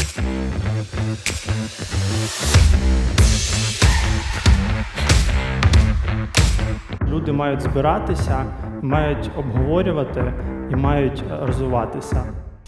Люди мають збиратися, мають обговорювати і мають розвиватися.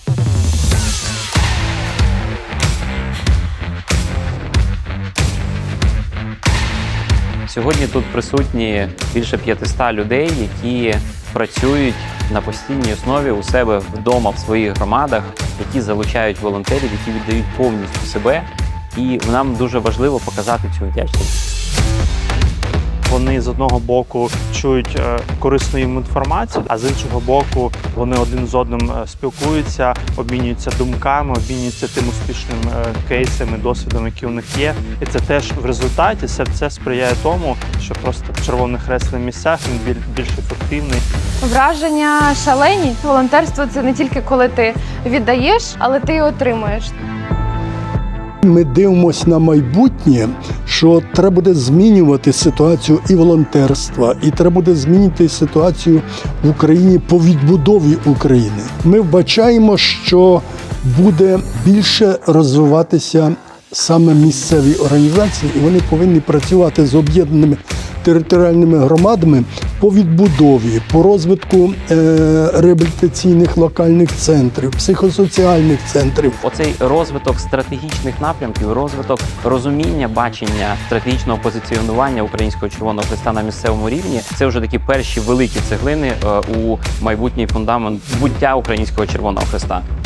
Сьогодні тут присутні більше 500 людей, які працюють на постійній основі у себе вдома, в своїх громадах, які залучають волонтерів, які віддають повністю себе. І нам дуже важливо показати цю вдячність. Вони з одного боку чують корисну їм інформацію, а з іншого боку вони один з одним спілкуються, обмінюються думками, обмінюються тим успішним кейсами, досвідом, які у них є. І це теж в результаті це сприяє тому, що просто Червоний Хрест на місцях він більш ефективний. Враження шалені. Волонтерство – це не тільки коли ти віддаєш, але ти і отримуєш. Ми дивимося на майбутнє, що треба буде змінювати ситуацію і волонтерства, і треба буде змінити ситуацію в Україні по відбудові України. Ми вбачаємо, що буде більше розвиватися саме місцеві організації, і вони повинні працювати з об'єднаними територіальними громадами по відбудові, по розвитку реабілітаційних локальних центрів, психосоціальних центрів. Оцей розвиток стратегічних напрямків, розвиток розуміння, бачення стратегічного позиціонування Українського Червоного Хреста на місцевому рівні – це вже такі перші великі цеглини у майбутній фундамент буття Українського Червоного Хреста.